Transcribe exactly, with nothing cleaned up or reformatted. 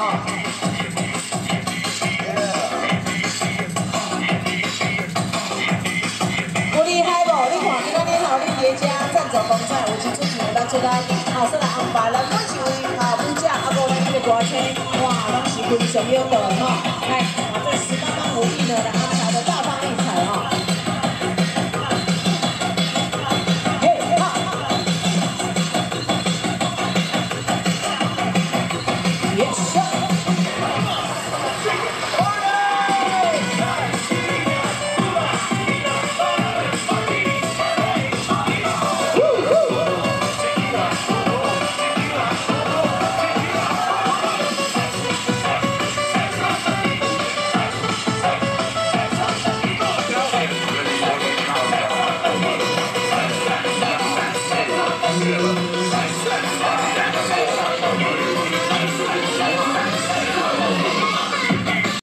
哦。有厉害无？你看，今仔日吼，你伫遮赞助公仔，有一出钱有当出来，吼，说来安排咱每一位吼舞者，啊，无咱这个歌星，哇，拢是非常有道的吼。来，把这十八般武艺呢，来安排的大放异彩哈。 Yeah.